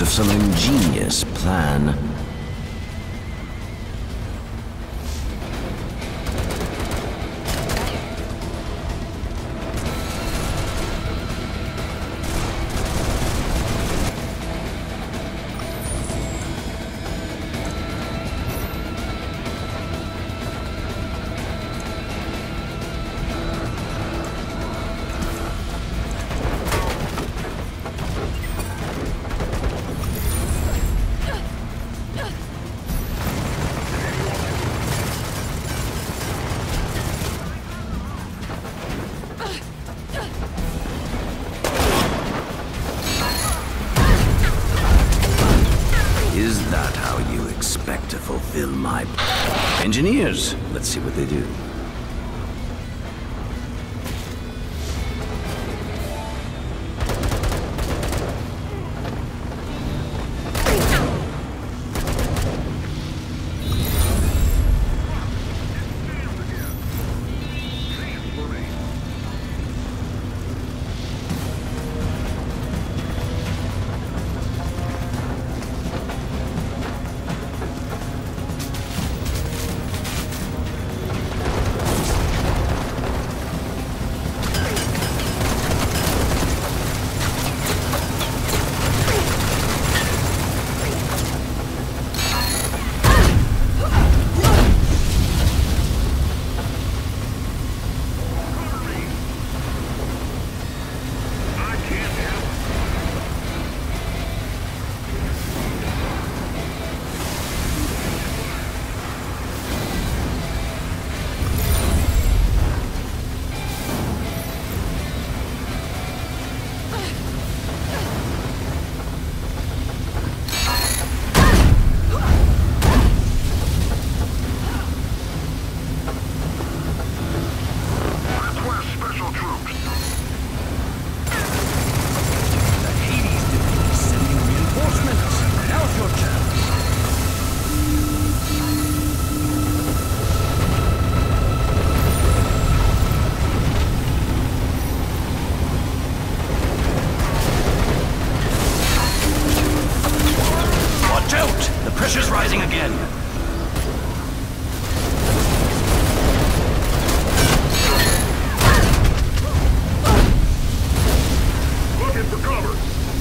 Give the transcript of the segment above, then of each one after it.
have some ingenious plan. Is that how you expect to fulfill my... Engineers, let's see what they do. Pressure's rising again. Looking for cover.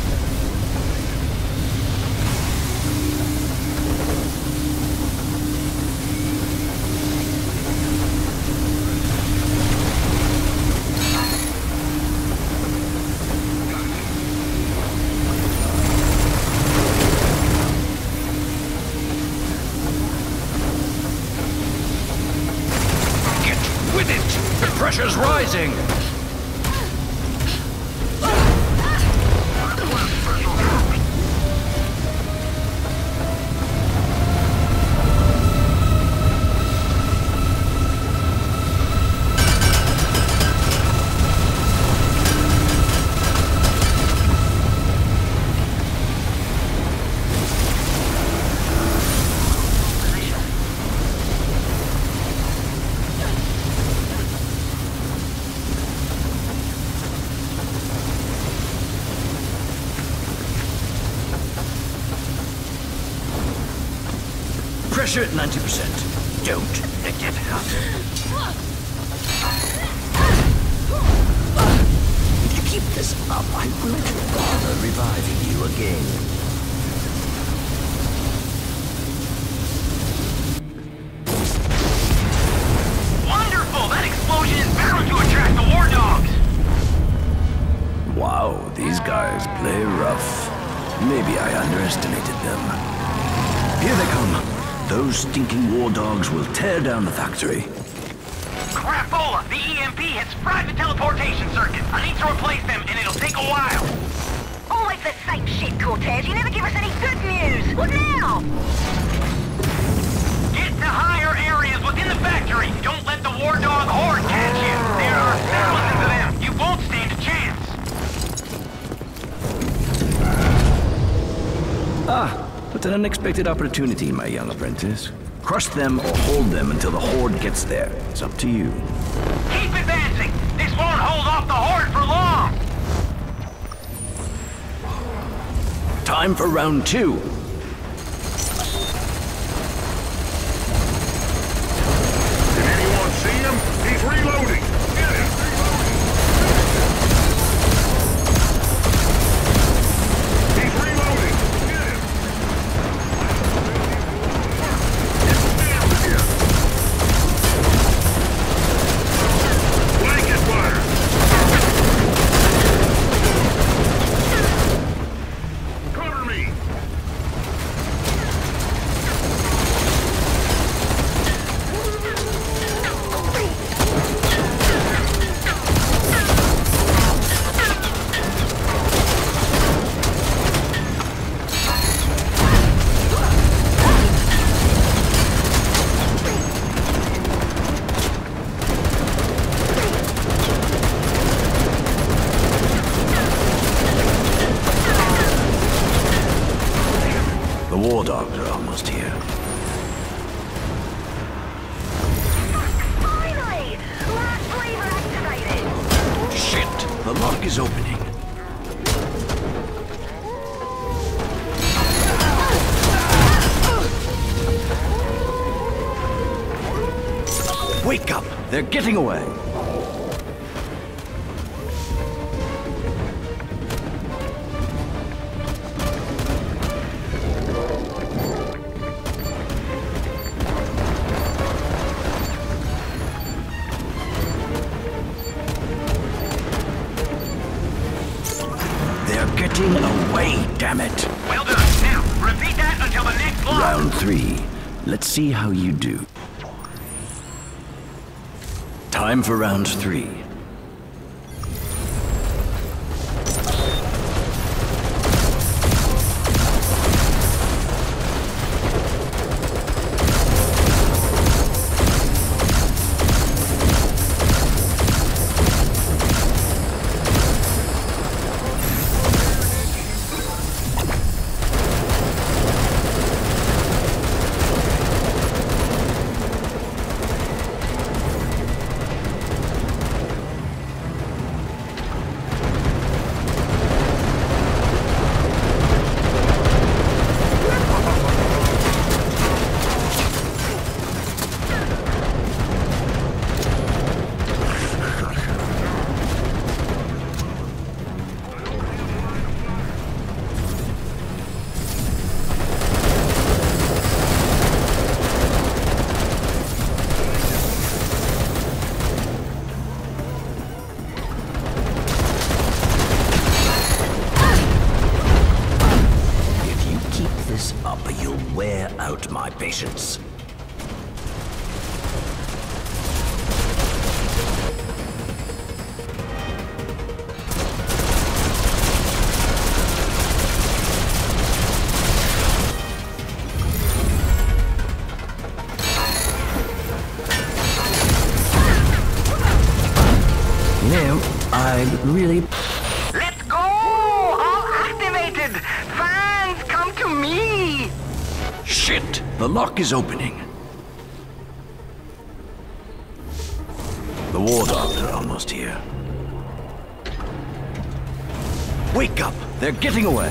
Pressure's rising! Pressure at 90%. Don't let it happen. If you keep this up, I won't bother reviving you again. Wonderful! That explosion is bound to attract the war dogs! Wow, these guys play rough. Maybe I underestimated them. Here they come. Those stinking war dogs will tear down the factory. Crapola! The EMP has fried the teleportation circuit. I need to replace them, and it'll take a while. Always the same shit, Cortez. You never give us any good news. What now? Get to higher areas within the factory. Don't let the war dog horde catch you. There are thousands of them. You won't stand a chance. What an unexpected opportunity, my young apprentice. Crush them or hold them until the horde gets there. It's up to you. Keep advancing. This won't hold off the horde for long. Time for round 2. Did anyone see him? He's reloading. Get him. He's reloading. Get him. Down again. Blanket fire. Cover me. The war dogs are almost here. Finally! Last lever activated! Shit! The lock is opening. Wake up! They're getting away! They're getting away, damn it! Well done. Now, repeat that until the next block. Round 3. Let's see how you do. Time for round 3. You'll wear out my patience. No, I really... Let's go! All activated! Fans, come to me! Shit! The lock is opening. The war dogs are almost here. Wake up! They're getting away!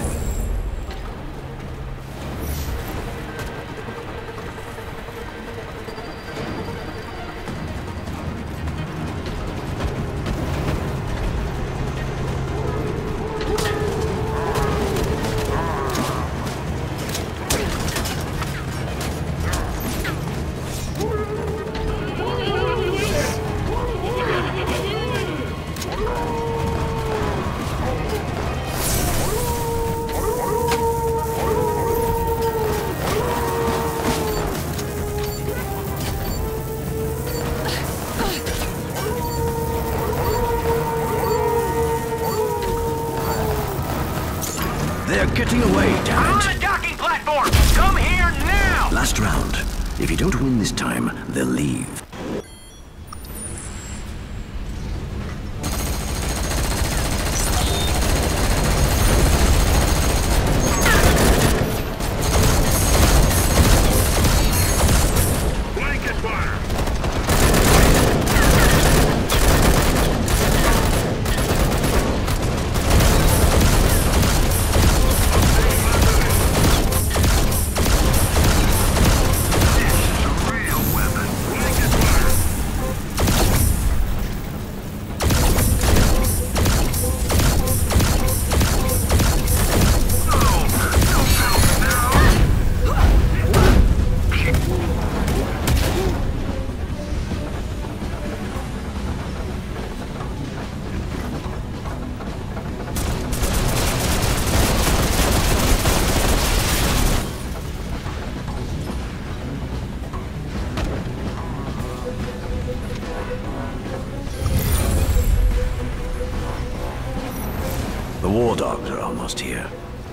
They're getting away, damn I'm it! on a docking platform! Come here now! Last round. If you don't win this time, they'll leave. Blanket fire! war dogs are almost here.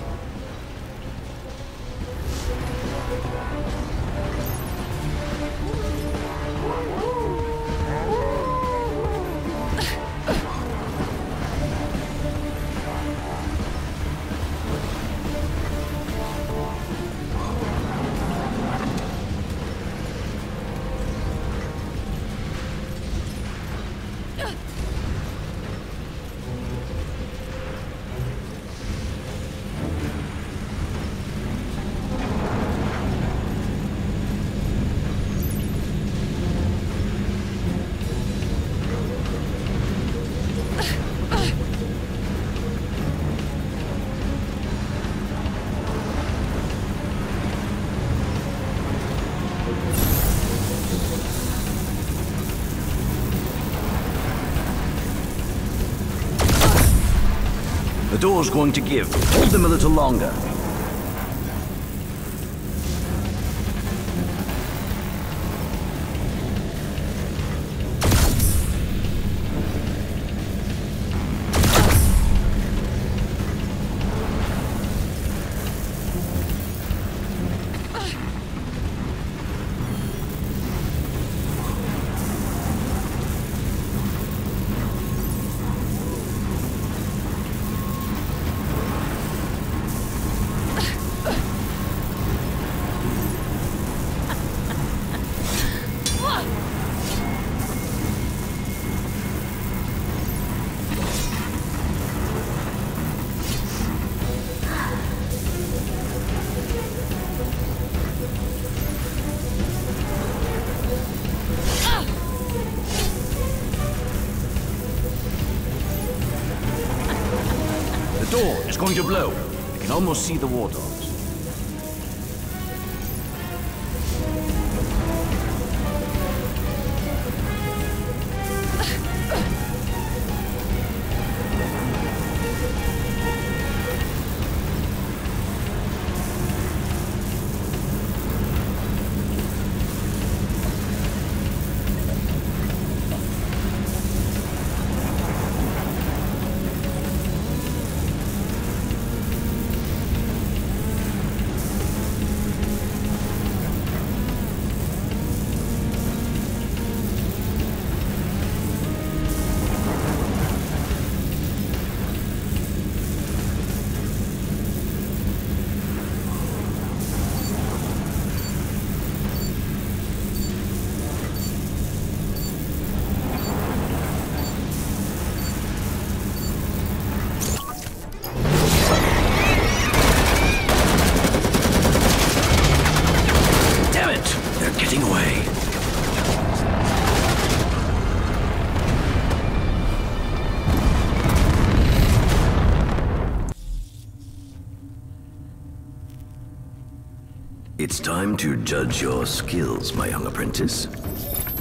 The door's going to give. Hold them a little longer. The door is going to blow. I can almost see the war dogs. It's time to judge your skills, my young apprentice.